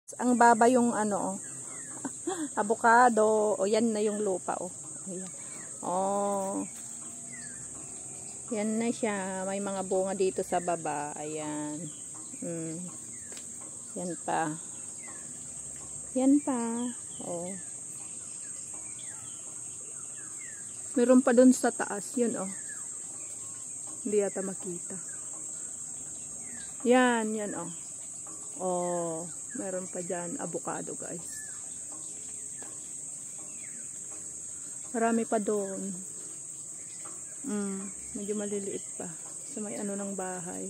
Ang baba yung ano, avocado. O yan na yung lupa. O. Ayan. Oh. Yan na siya. May mga bunga dito sa baba. Ayan. Yan pa. Yan pa. Oh. Meron pa dun sa taas. Yun oh. Hindi yata makita. Yan. Yan oh. Oh. Meron pa dyan. Avocado guys. Marami pa doon. Medyo maliliit pa. Sa may ano ng bahay.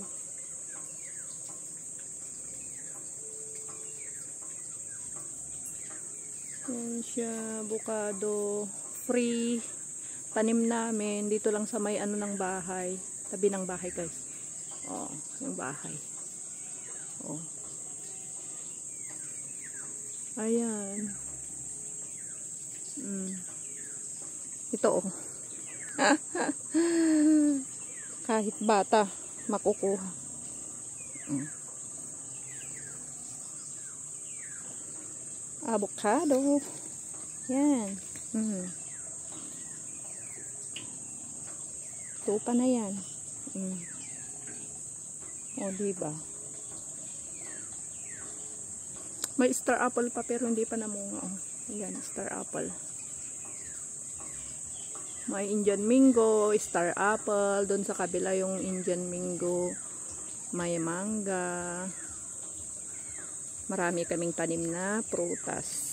Yan siya. Avocado. Free. Tanim namin. Dito lang sa may ano ng bahay. Tabi ng bahay guys. Oh. Yung bahay. Oh. Ayan. Ito oh. Kahit bata makukuha. Avocado. Yan. Tupa na yan. O diba? May star apple pa pero hindi pa namunga. Oh. Yan, star apple. May Indian mango, star apple. Doon sa kabila yung Indian mango. May mangga. Marami kaming tanim na prutas.